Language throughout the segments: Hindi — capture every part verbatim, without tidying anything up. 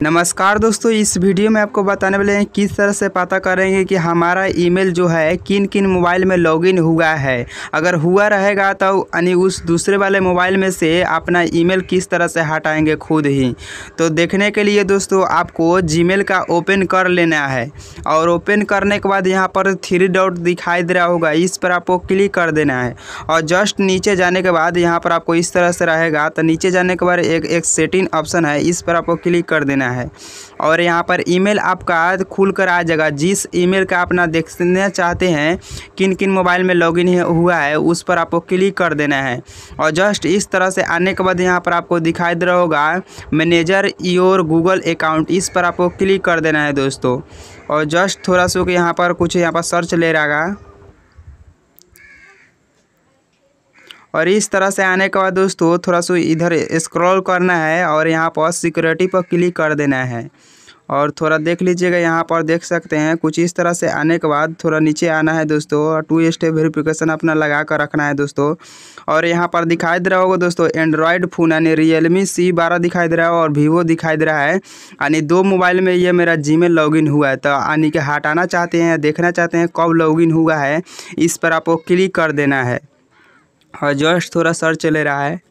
नमस्कार दोस्तों, इस वीडियो में आपको बताने वाले हैं किस तरह से पता करेंगे कि हमारा ईमेल जो है किन किन मोबाइल में लॉगिन हुआ है। अगर हुआ रहेगा तो यानी उस दूसरे वाले मोबाइल में से अपना ईमेल किस तरह से हटाएंगे खुद ही। तो देखने के लिए दोस्तों आपको जीमेल का ओपन कर लेना है और ओपन करने के बाद यहाँ पर थ्री डॉट दिखाई दे रहा होगा, इस पर आपको क्लिक कर देना है और जस्ट नीचे जाने के बाद यहाँ पर आपको इस तरह से रहेगा। तो नीचे जाने के बाद एक एक सेटिंग ऑप्शन है, इस पर आपको क्लिक कर देना है और यहाँ पर ईमेल आपका खुल कर आ जाएगा। जिस ईमेल का अपना देखना चाहते हैं किन किन मोबाइल में लॉगिन हुआ है उस पर आपको क्लिक कर देना है और जस्ट इस तरह से आने के बाद यहाँ पर आपको दिखाई दे रहा होगा मैनेजर योर गूगल अकाउंट, इस पर आपको क्लिक कर देना है दोस्तों। और जस्ट थोड़ा सा यहाँ पर कुछ यहाँ पर सर्च ले रहा और इस तरह से आने के बाद दोस्तों थोड़ा सा इधर स्क्रॉल करना है और यहाँ पर सिक्योरिटी पर क्लिक कर देना है और थोड़ा देख लीजिएगा। यहाँ पर देख सकते हैं कुछ इस तरह से आने के बाद थोड़ा नीचे आना है दोस्तों और टू स्टेप वेरिफिकेशन अपना लगा कर रखना है दोस्तों। और यहाँ पर दिखाई दे रहा होगा दोस्तों एंड्रॉयड फ़ोन यानी रियलमी सी बारह दिखाई दे रहा है और वीवो दिखाई दे रहा है, यानी दो मोबाइल में ये मेरा जीमेल लॉगिन हुआ है। तो यानी कि हटाना चाहते हैं, देखना चाहते हैं कब लॉगिन हुआ है, इस पर आपको क्लिक कर देना है और जस्ट थोड़ा सर्च चले रहा है।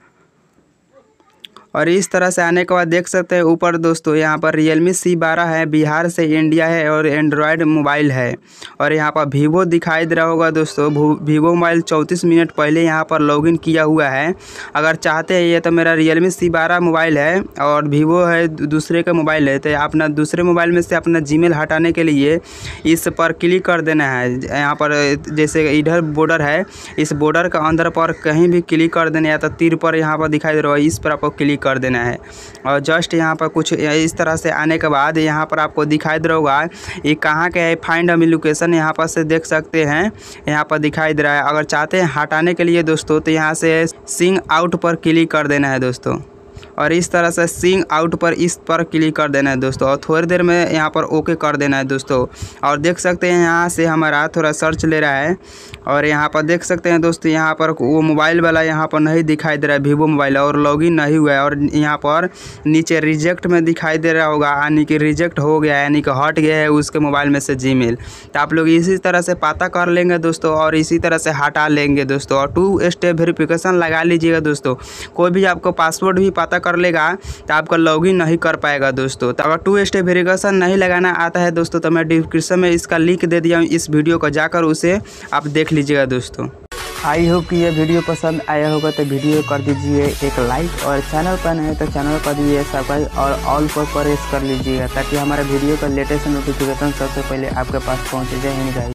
और इस तरह से आने के बाद देख सकते हैं ऊपर दोस्तों यहाँ पर रियलमी सी बारह है, बिहार से इंडिया है और एंड्रॉयड मोबाइल है। और यहाँ पर वीवो दिखाई दे रहा होगा दोस्तों, वीवो मोबाइल चौंतीस मिनट पहले यहाँ पर लॉगिन किया हुआ है। अगर चाहते हैं ये तो मेरा रियलमी सी बारह मोबाइल है और वीवो है दूसरे का मोबाइल है, तो अपना दूसरे मोबाइल में से अपना जीमेल हटाने के लिए इस पर क्लिक कर देना है। यहाँ पर जैसे इधर बॉर्डर है, इस बॉर्डर का अंदर पर कहीं भी क्लिक कर देना है तो तीर पर यहाँ पर दिखाई दे रहा है, इस पर आपको क्लिक कर देना है। और जस्ट यहाँ पर कुछ इस तरह से आने के बाद यहाँ पर आपको दिखाई दे रहा होगा ये कहाँ के है, फाइंड अ लोकेशन यहाँ पर से देख सकते हैं, यहाँ पर दिखाई दे रहा है। अगर चाहते हैं हटाने के लिए दोस्तों तो यहाँ से सिंग आउट पर क्लिक कर देना है दोस्तों और इस तरह से सिंग आउट पर इस पर क्लिक कर देना है दोस्तों और थोड़ी देर में यहाँ पर ओके कर देना है दोस्तों। और देख सकते हैं यहाँ से हमारा थोड़ा सर्च ले रहा है और यहाँ पर देख सकते हैं दोस्तों यहाँ पर वो मोबाइल वाला यहाँ पर नहीं दिखाई दे रहा है, वीवो मोबाइल और लॉगिन नहीं हुआ है। और यहाँ पर नीचे रिजेक्ट में दिखाई दे रहा होगा, यानी कि रिजेक्ट हो गया है, यानी कि हट गया है उसके मोबाइल में से जीमेल। तो आप लोग इसी तरह से पता कर लेंगे दोस्तों और इसी तरह से हटा लेंगे दोस्तों। और टू स्टेप वेरिफिकेशन लगा लीजिएगा दोस्तों, कोई भी आपको पासवर्ड भी पता कर लेगा तो आपका लॉगिन नहीं कर पाएगा दोस्तों। तो अगर टू स्टेप वेरिफिकेशन नहीं लगाना आता है दोस्तों तो मैं डिस्क्रिप्शन में इसका लिंक दे दिया हूँ, इस वीडियो को जाकर उसे आप देख लीजिएगा दोस्तों। आई होप कि ये वीडियो पसंद आया होगा तो वीडियो कर दीजिए एक लाइक और चैनल पर नए तो चैनल कर दीजिए सब्सक्राइब और ऑल पर प्रेस कर लीजिएगा ताकि हमारे वीडियो का लेटेस्ट नोटिफिकेशन सबसे पहले आपके पास पहुँचे। जय हिंद।